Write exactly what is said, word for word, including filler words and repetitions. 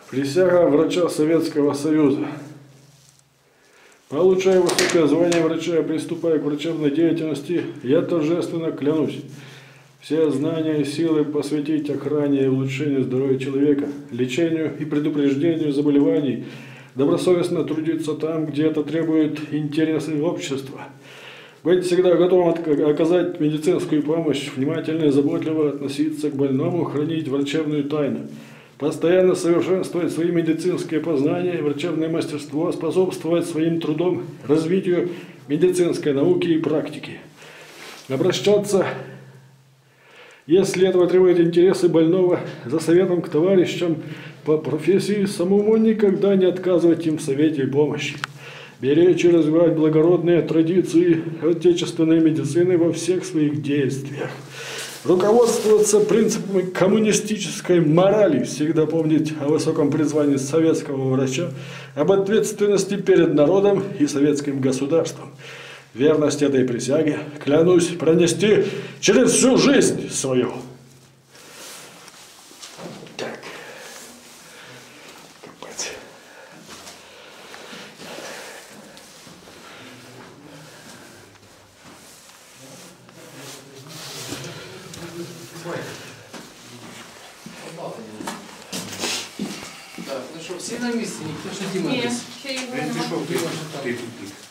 Присяга врача Советского Союза. Получая высокое звание врача и приступая к врачебной деятельности, я торжественно клянусь все знания и силы посвятить охране и улучшению здоровья человека, лечению и предупреждению заболеваний, добросовестно трудиться там, где это требует интересы общества, быть всегда готовым оказать медицинскую помощь, внимательно и заботливо относиться к больному, хранить врачебную тайну, постоянно совершенствовать свои медицинские познания и врачебное мастерство, способствовать своим трудом развитию медицинской науки и практики, обращаться, если этого требует интересы больного, за советом к товарищам по профессии, самому никогда не отказывать им в совете и помощи, беречь и развивать благородные традиции отечественной медицины во всех своих действиях, руководствоваться принципами коммунистической морали, всегда помнить о высоком призвании советского врача, об ответственности перед народом и советским государством. Верность этой присяге клянусь пронести через всю жизнь свою. Так. Копать. Так, ну что, все на месте, никто что Дима? Нет, ще й Він пішов, ти, ти, ти.